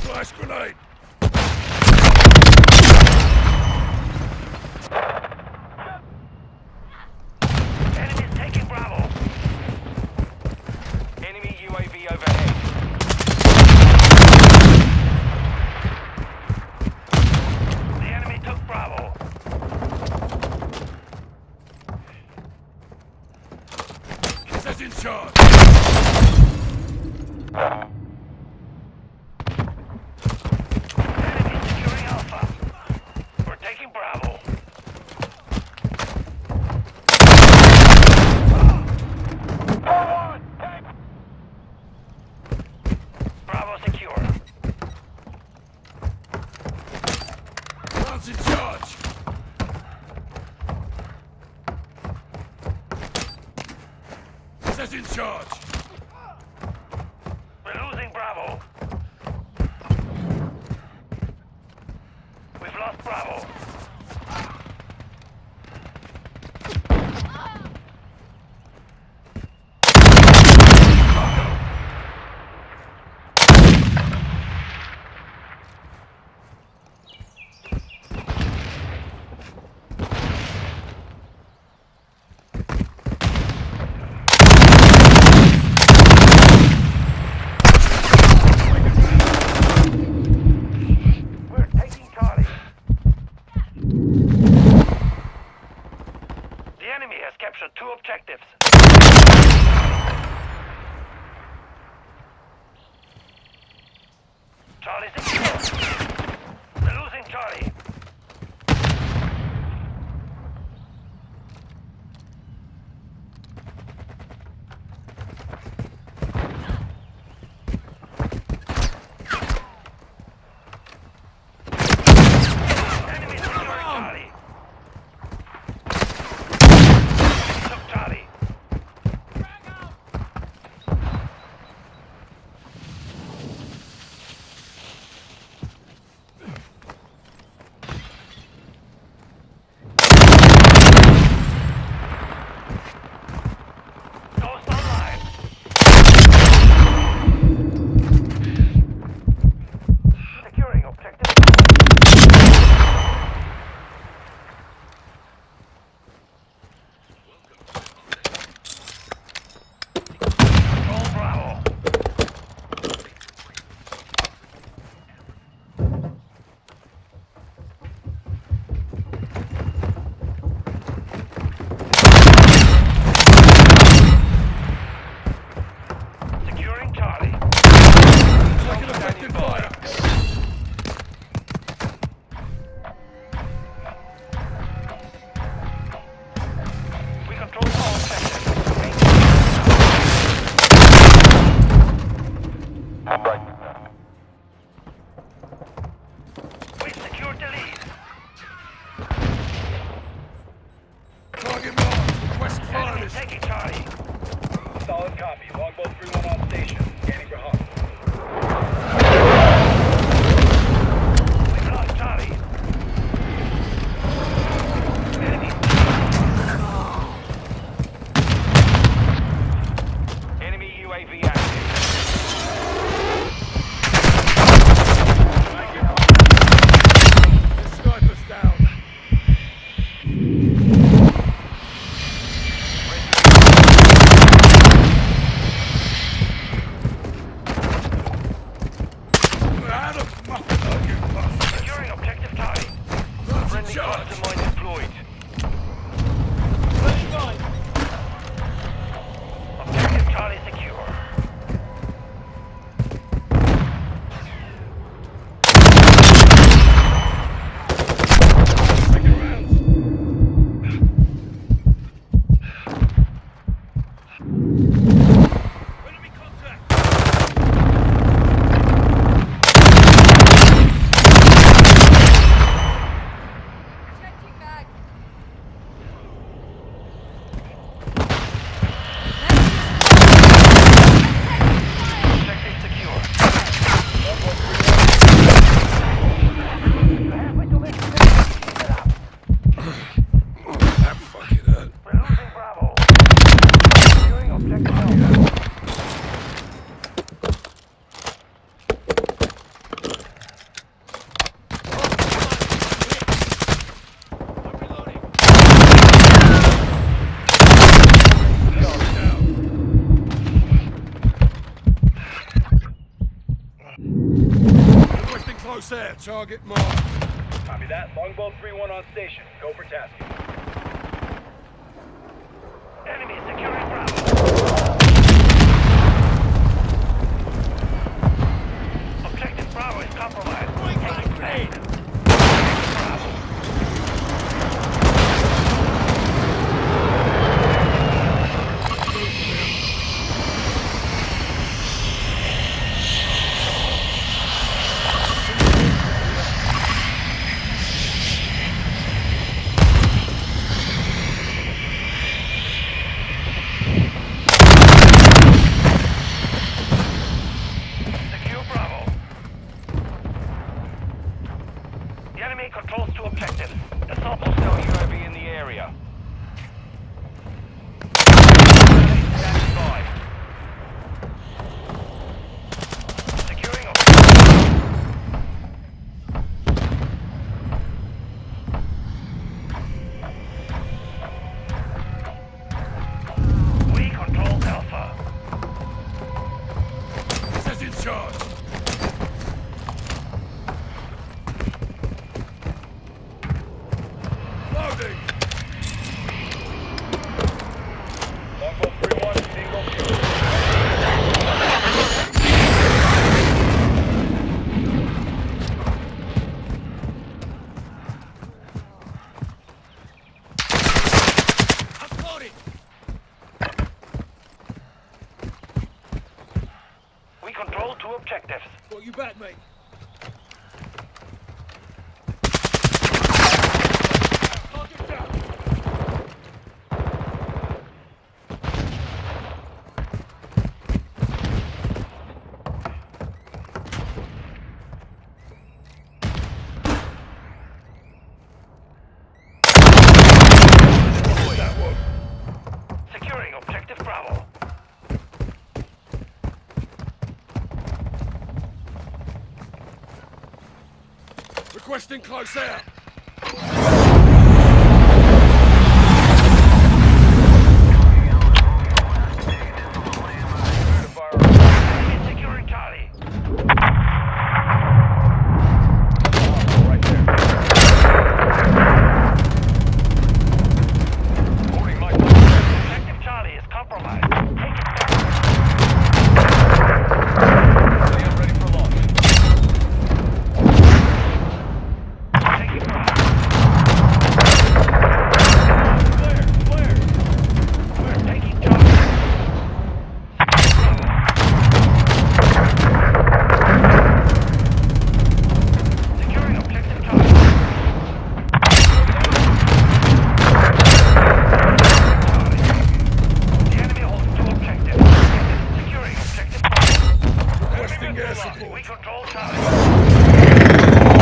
Flash grenade! Enemies taking Bravo. Enemy UAV overhead. The enemy took Bravo. Says in charge! Enemy securing Alpha. We're taking Bravo. Forward! Bravo secure. Man's in charge! Says in charge! We're losing Bravo. We've lost Bravo. We're taking Charlie. The enemy has captured 2 objectives. Charlie secure. We're losing Charlie. Enemy securing Charlie. Took Charlie. Ghost online. Securing objective. Roll Bravo. Securing Charlie. Taking effective fire! We control all sectors. We've secured the lead. Target marked! Request fire Enemy list! taking Charlie. Solid copy. Longbow 3-1 on station. Scanning for Hawk. Close air, target marked. Copy that. Longbow 3-1 on station. Go for tasking. Enemy securing Bravo. Objective Bravo is compromised. Taking fade. Bravo. Secure Bravo. The enemy controls 2 objectives. Assault hostile UAV in the area. Standing by. Securing objective. We control Alpha. Says in charge. Loading. Longbow 3-1, single fuel. I've got it. We control 2 objectives. Got you back, mate. Target down. That one. Securing objective Bravo. Requesting close air. Enemy securing Charlie. Right there. Holding my Objective Charlie is compromised. Take it back. ready for launch. Take it back. We're taking Charlie. Securing objective Charlie. The enemy holds 2 objectives. Securing objective Charlie. Requesting air support. We control Charlie.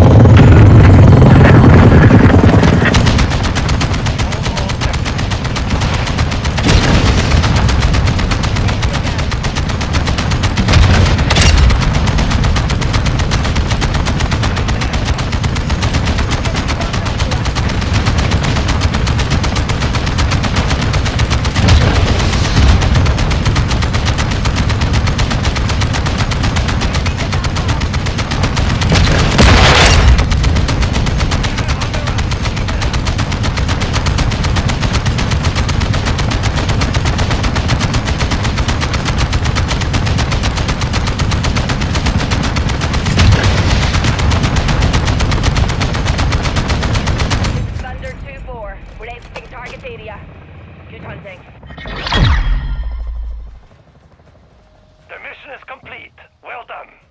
Thunder 2-4. We're exiting target area. Good hunting. The mission is complete. Well done.